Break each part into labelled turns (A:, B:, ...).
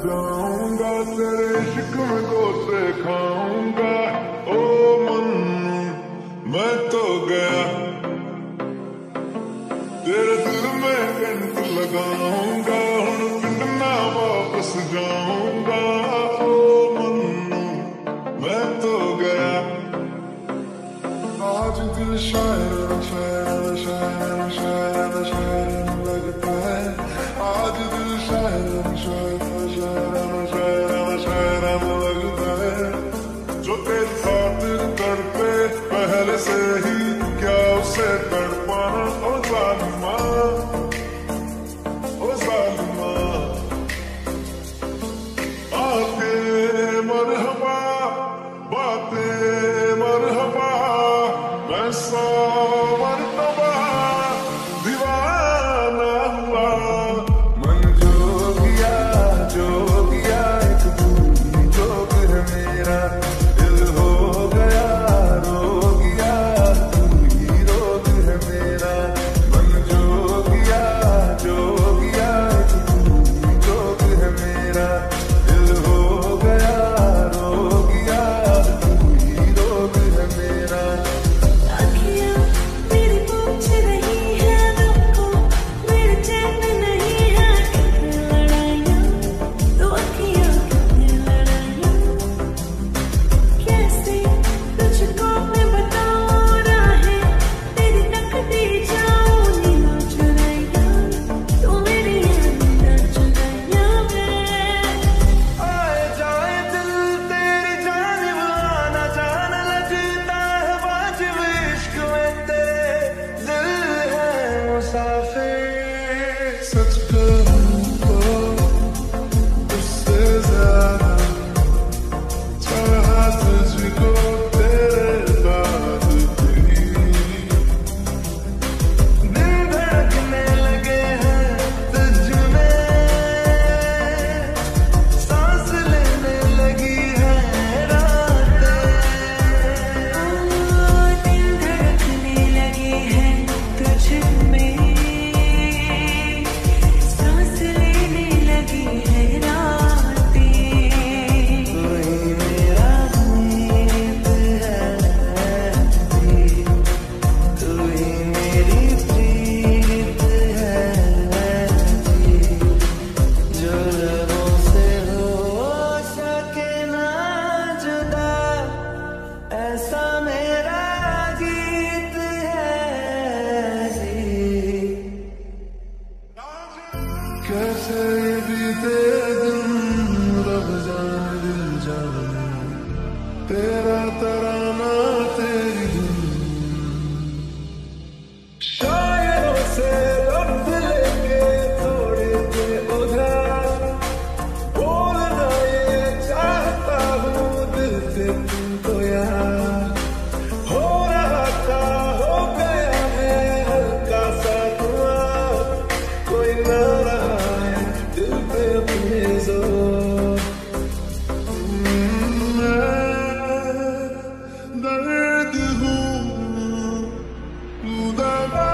A: जाऊंगा तेरे इश्क में गोते खाऊंगा। ओ मन्नू मैं तो गया, तेरे दिल में कंट लगाऊंगा, हुण पिंड ना वापस जाऊंगा। ओ मन्नू मैं तो गया, आज दिल शायर शायर शायर शायर शायर लगता है, आज दिल शायर शायर शायर शायर शायर लगता है। जो तेरे खातिर तड़पे पहले से ही, क्या उसे तड़पाना। ओ जालिमा ओ जालिमा, आते मरहबा बातें मरहबा, मैं सौ मरतबा दीवाना हुआ। मन जोगिया जोगिया एक तू जोग है मेरा, दिल हो गया रोगिया तू ही रोग है मेरा। मन जोगिया जोगिया एक तू जोग है मेरा, दिल हो गया रोगिया तू ही रोग है मेरा।
B: अखियाँ मेरी पूछ रही है तुमको, मेरे चैन नहीं है। कितनी लड़ाइयाँ तो अखियाँ कितनी लड़ाइयाँ, कैसे तुझको मैं बताऊँ राहें तेरी तकती जाऊँ। नींदों चुराइयाँ तू मेरी नींदों चुराइयाँ मैं।
C: आए जाए दिल तेरी जानिब, आना जाना लगता है वाजिब। इश्क में तेरे दिल है मुसाफिर।
A: सच कहूं तो उससे ज्यादा चाहा तुझको तेरे बाद भी।
C: दिल धड़कने लगे हैं तुझ में, सांस लेने लगी है रातें।
B: दिल धड़कने लगे हैं तुझ में, सांस लेने लगी है रातें।
C: तू ही मेरा नींद है, तू ही मेरी प्रीत है जी। जो लबों से हो सके ना जुदा, ऐसा मेरा गीत है जी।
A: कैसे ये बीते दिन रब जाने दिल जाने, तेरा तराना तेरी धुन।
C: शायरों से लफ्ज लेके थोड़े से उधार, बोलना ये चाहता हूँ दिल से तुमको यार। हो रहा था हो गया है हल्का सा धुआं, कोई ना रहा है दिल पे अपने जोर।
A: मैं दर्द हूँ तू दवा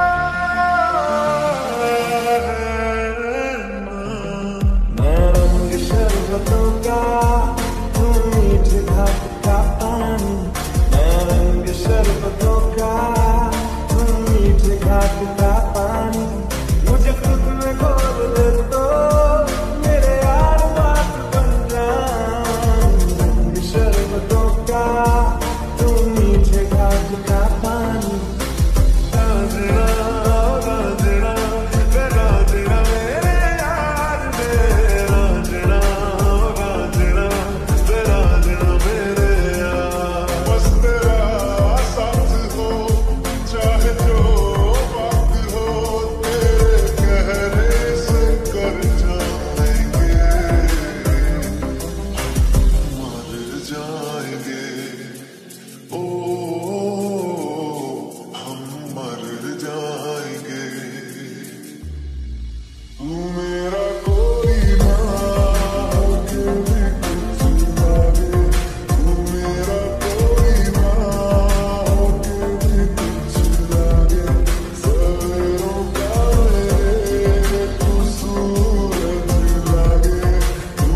A: है ना।
C: मैं रंग शरबतों का, तू मीठे घाट का पानी। मैं रंग शरबतों का, तू मीठे घाट का पानी। मुझे खुद में घोल दे तो मेरे यार बात बन जाए। रंग शरबतों का, तू मीठे घाट का पानी।
A: गाजरा गाजरा गाजरा मेरे यार दे, गाजरा गाजरा गाजरा मेरे यार। बस तेरा साथ हो चाहे जो बात हो, तेरे कहने से कर जाएंगे, मर जाएंगे। ओ हम मर जाएंगे। तू मेरा कोई ना होके भी कुछ लागे, तू मेरा कोई ना होके भी कुछ लागे। सवेरों का मेरे तू सूरज लागे, तू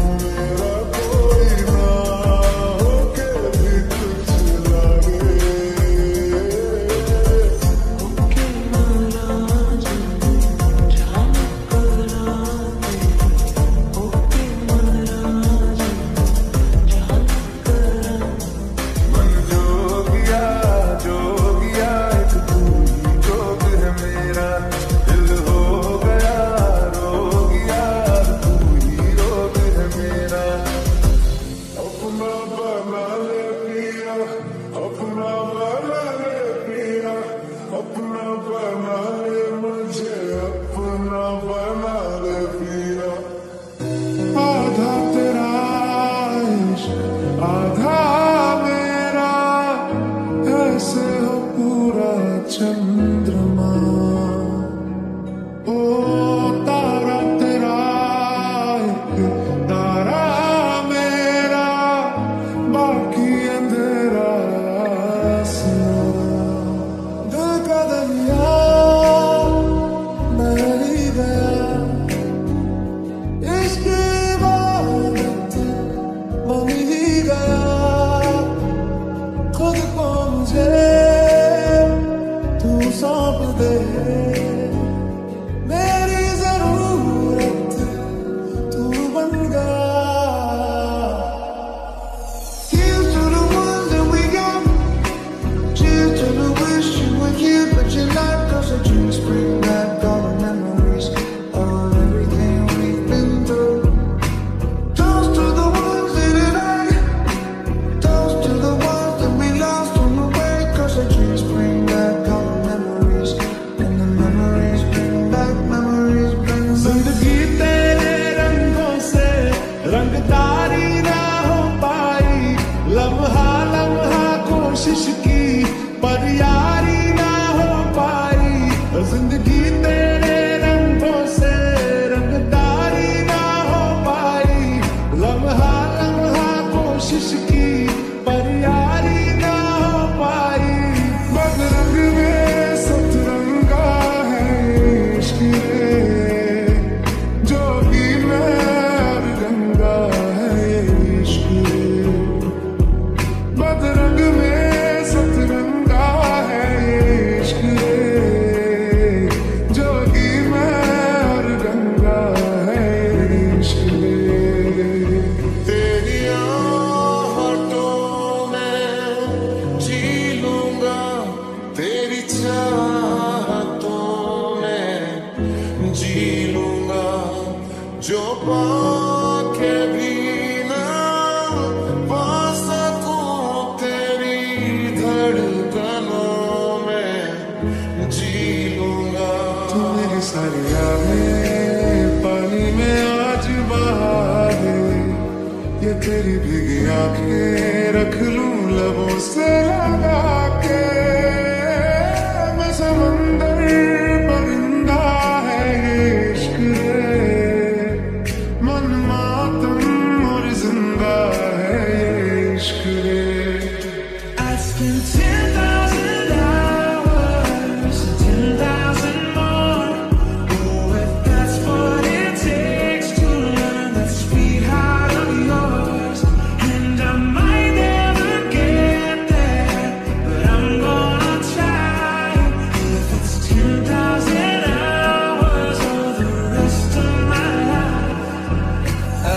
A: जो पाके भी ना पा सकूं तेरी धड़कनों में जी लूंगा। तू मेरी सारी यादें पानी में आज बहा दे, ये तेरी भीगी आंखें रख लूं लबों से लगा के। मैं समंदर परिंदा है ये इश्क रे, मन मातम और जिंदा है ये इश्क रे।
B: I'd spend 10,000 hours, 10,000 more. Oh, if that's what it takes to learn that sweetheart of yours. And I might never get there, but I'm gonna try. If it's 10,000 hours or the rest of my life.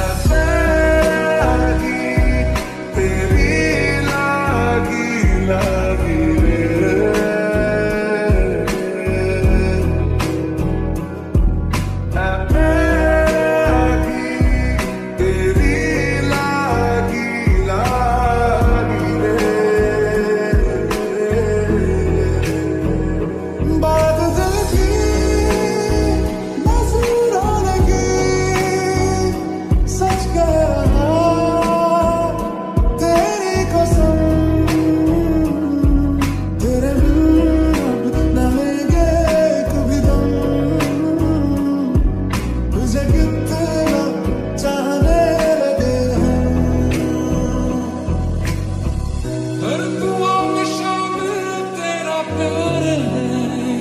A: लागी तेरी लागी लागी रे, लागी तेरी लागी लागी रे। बात दिल की नजरों लगी, सच कहना तेरी कसम, तेरे बिन अब न लेंगे कभी दम। तुझे कितना चाहने लगे हम।
B: हर दुआ में शामिल तेरा प्यार है,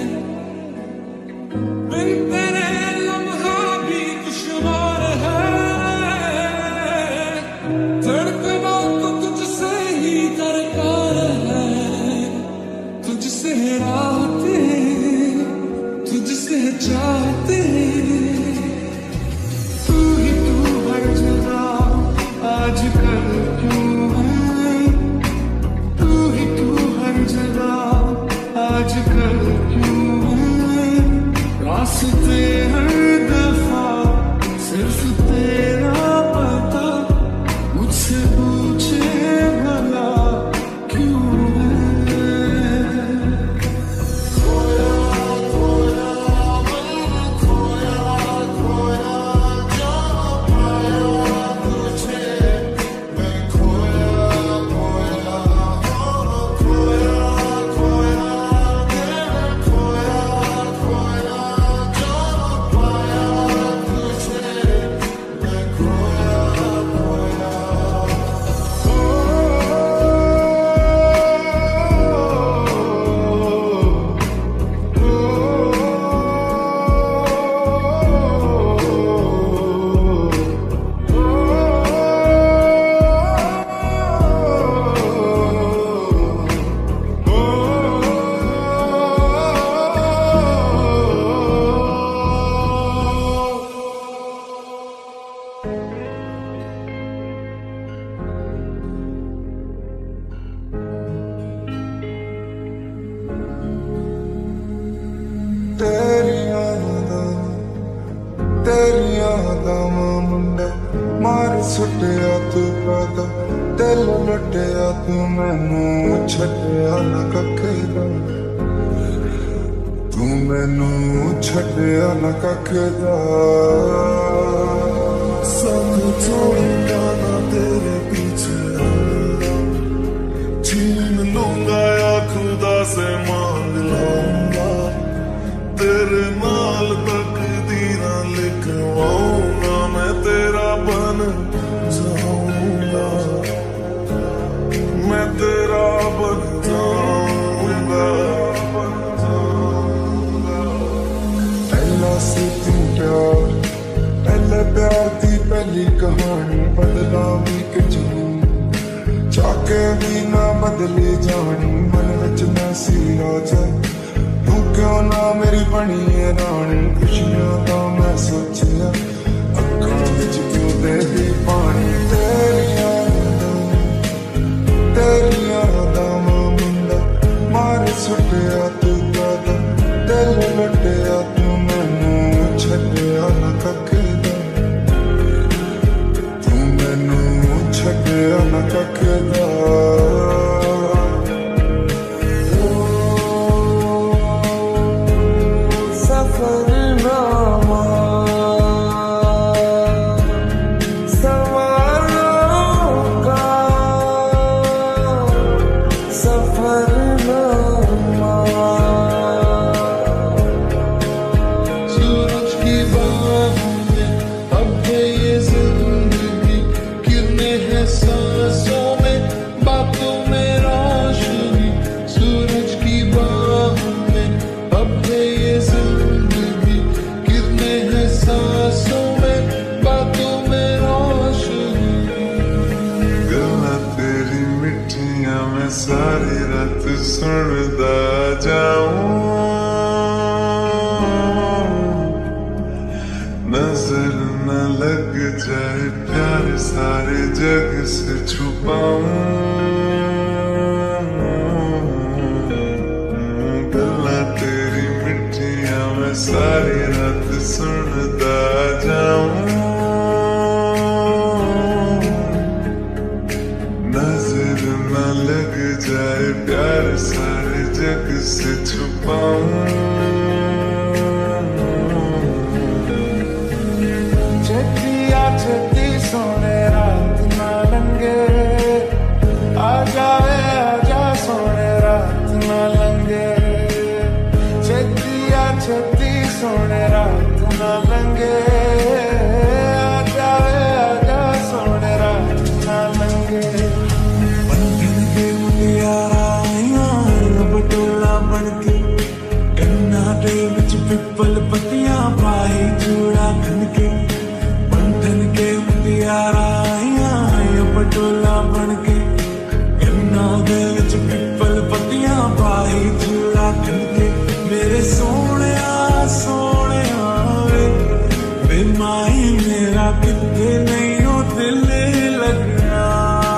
B: बिन तेरे लम्हा भी दुश्वार है। धड़कना तो तुझसे ही दरकार है, तुझसे राहते तुझसे चाहते। तू ही तू हर जगह आजकल क्यों है, तू ही तू हर जगह आजकल क्यों है। रास्ते हर दफा सिर्फ तेरा पता, मुझसे पूछे भला क्यों है।
A: खोया खोया मन खोया खोया, जो पाया तुझे मैं खोया खोया, खोया खोया मैं खोया खोया, जो पाया तुझे मैं खोया खोया। तेरियां दामा मुंडा मार सुटिया तू पादा, दिल लुटिया तू मैनू छड्डिया ना कखे दा। तू मैनू छड्डिया ना कखे दा। संग छोड़ूंगा ना तेरे पीछे, छीन लूंगा या खुदा से मांग लूंगा। तेरे नाल तकदीरां लिखवाऊंगा, मैं तेरा बन जाऊंगा, मैं तेरा बन जाऊंगा। पहला से तू प्यार, पहले प्यार दी पहली कहानी बदलावी किचनी, चाके भी ना बदली जानी। मन विच मैं सी राजा, तू क्यों ना मेरी बनी है रानी। खुशियां तो मैं सोचिया, अक्खां विच क्यों दे दी पानी। तेरियां दामा मुंडा मार सुटिया तू पादा, दिल लुटिया तू मैनू छड्डिया ना कखे दा। न लग जाए प्यार सारे जग से छुपाऊं, गल्ला तेरी मिठियां मैं सारी रात सुनता जाऊं, नजर न लग जाए प्यार सारे जग से छुपाऊं।
C: छती सोने रात ना लंगे, आ जावे आजा सोने रात ना लंगे, छती सोने रात ना लंगे, आ जावे आजा सोने रात ना लंगे। बंधन के मुंडियारा बटोला बनके कन्ना दे विच पिपल पत्तियां पाई चूड़ा खनके, के मुंडियारा पटोला बनके गन्ना दे विच पिपल पत्तियां पाई चूड़ा खनके। मेरे सोने वे माई मेरा कितने नहीं हो दिल लगना,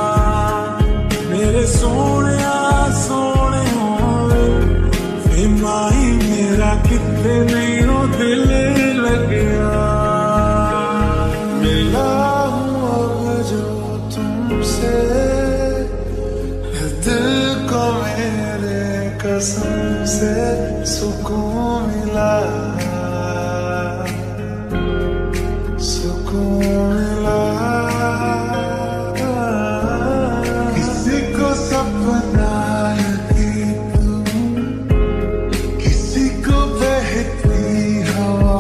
C: मेरे सोने वे माई मेरा कितने नहीं हो दिल लगना। मिला हूँ अब जो तुमसे दिल को मेरे कसम से सुकून मिला, सुकून मिला। किसी को सपना यकीन, किसी को बहती हवा,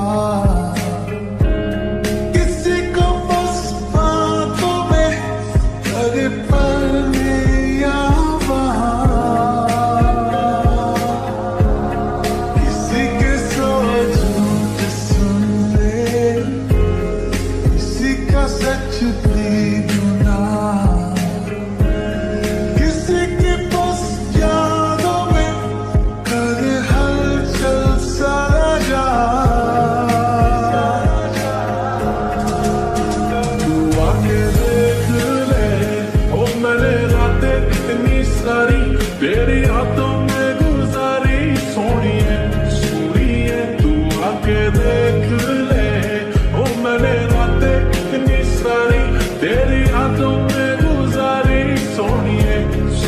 A: तेरी हाथों में गुजारी सोनी है तू आके देख ले, ओ मैंने रातें कितनी सारी तेरी हाथों में गुजारी सोनी है।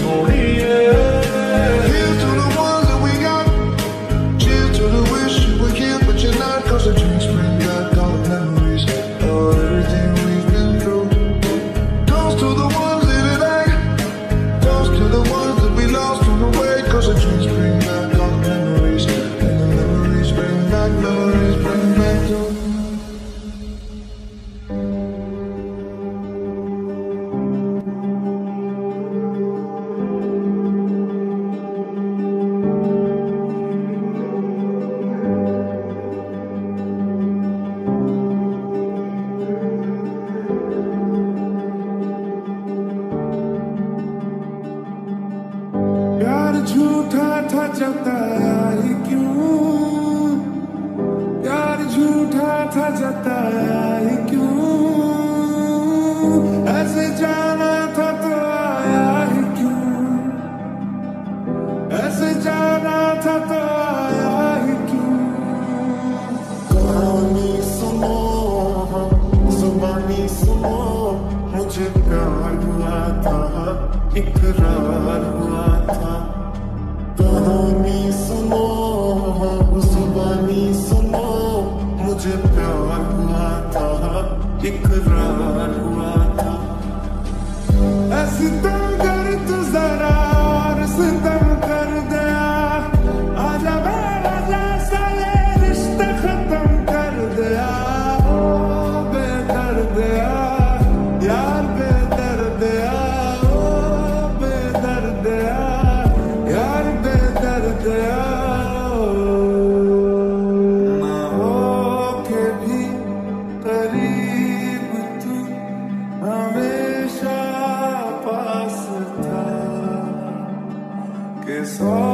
A: Here's to the ones that we got, cheers to the wish you were here but you're not, 'cause the drinks bring back all the memories of everything we've been through. Toast to the ones here today, toast to the ones that we lost on the way, 'cause the dreams bring back all the memories, and the memories bring back to
C: प्यार झूठा था जताया ही क्यों, प्यार झूठा था जताया ही क्यों, ऐसे जाना था तो आया ही क्यों, ऐसे जाना था तो आया ही क्यों। कहानी सुनो जुबानी सुनो, मुझे प्यार हुआ था इकरार हुआ था। कहानी सुनो जुबानी सुनो, मुझे प्यार हुआ था इकरार हुआ था। ऐसी तुम कर तू जरा सितम कर दिया, आजा बेवजह साले रिश्ते खत्म कर दिया, ओ बेदर्दिया यार बेदर्दिया, ओ बेदर्दिया यार बेदर्दिया। ना हो के भी करीब तू हमेशा पास था, कि सौ